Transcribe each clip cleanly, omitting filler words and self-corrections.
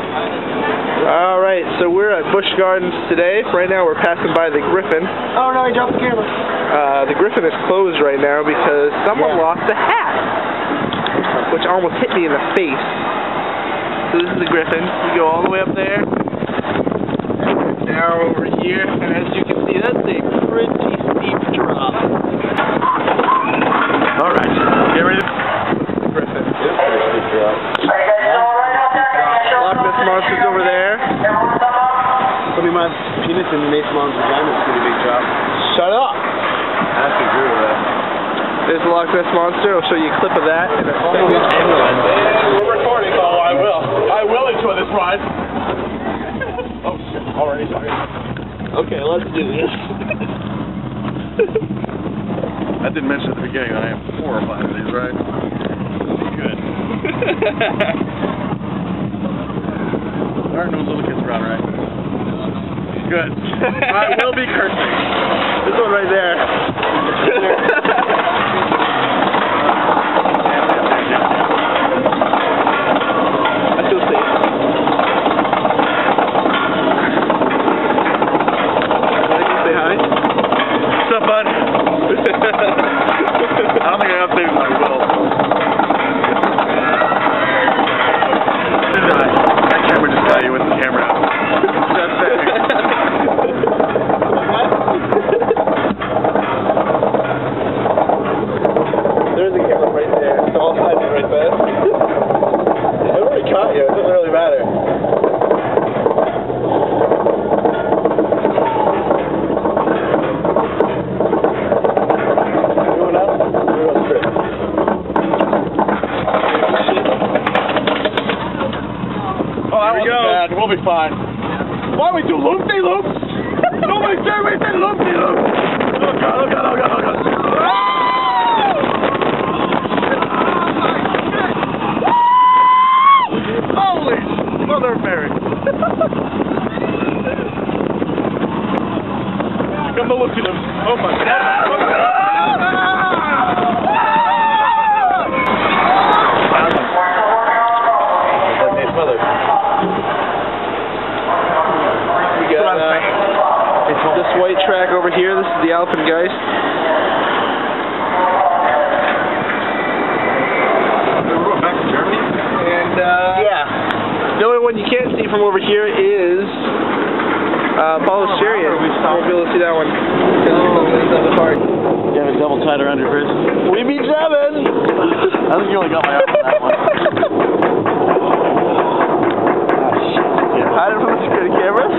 Alright, so we're at Busch Gardens today. Right now we're passing by the Griffin. Oh no, I dropped the camera. The Griffin is closed right now because someone lost a hat, which almost hit me in the face. So this is the Griffin. We go all the way up there, down over here, and as you can see, that's a pretty steep drop. Alright, get ready to... Griffin. It's a pretty steep drop. Loch Ness Monster's over there. Putting my penis in Mace Mom's vagina is a pretty big drop. Shut up! I have to agree with that. There's the Loch Ness Monster. I'll show you a clip of that. And we're recording, so I will enjoy this ride. Oh shit, already, sorry. Okay, let's do this. I didn't mention at the beginning that I am horrified of these, right? Good. There are no little kids around, right? Good. I will be cursing. This one right there. I feel safe. Say hi. What's up, bud? I don't think I updated my will. That camera just got you with the camera out. That's it. There's the camera right there. So I'll hide it right there. I already caught you. It doesn't really matter. Anyone else? Everyone's straight. Oh, that was bad. We'll be fine. Why we do loop-de-loops? Don't make sure we say loop-de-loops. Oh god, oh god, oh god, oh god. Holy Mother Mary. Come to look at him. Oh my god. This white track over here, this is the Alpengeist. We're going back to Germany? And, yeah. The only one you can't see from over here is Paul's Chariot. We won't be able to see that one. The park. You have it double tied around your wrist? We beat Jevin! I think you only got my arm on that one. Hide it from the security cameras.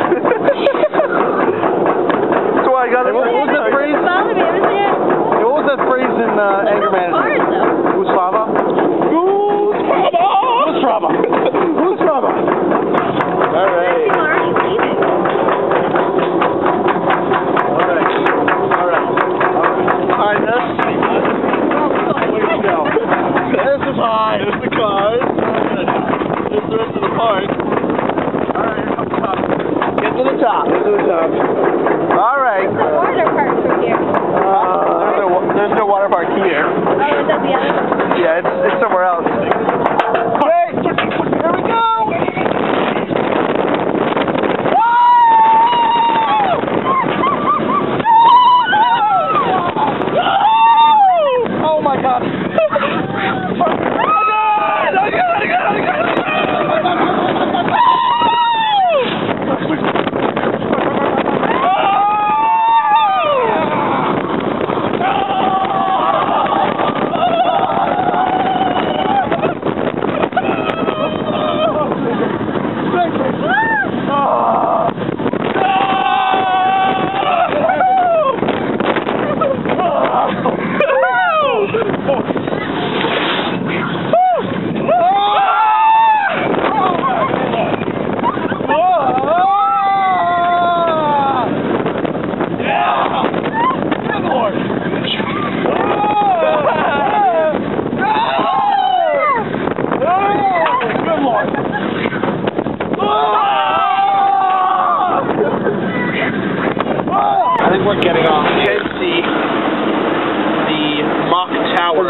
That's why I got it. What was that phrase? What was that phrase in anger management? Goosfava? Goosfava! Goosfava! Alright. Alright, this is high. There's the cars. There's the rest of the park. Alright, here comes the top. Get to the top. Get to the top. Alright. There's a water park from here. There's no water park here. Oh, is that the other one? Yeah, it's somewhere else. Wait! Here we go! Oh my god!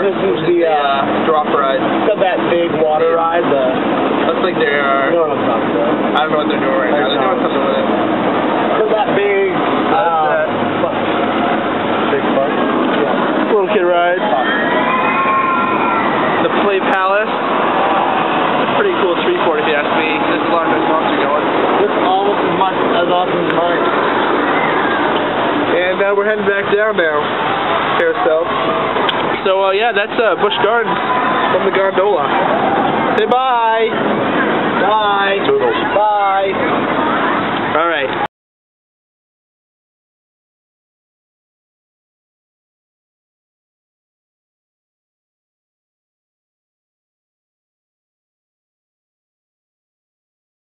This is the drop ride. got that big water ride. Looks like they are. You know what I'm talking about. I don't know what they're doing right now. They're doing something with it. Got that big. Big fun. Yeah. Little kid ride. The Play Palace. It's a pretty cool street board if you ask me. There's a lot of nice monster going. It's almost as much as awesome as mine. And we're heading back down now. Carousel. So yeah, that's Busch Gardens. From the gondola. Say bye. Bye. Toodles.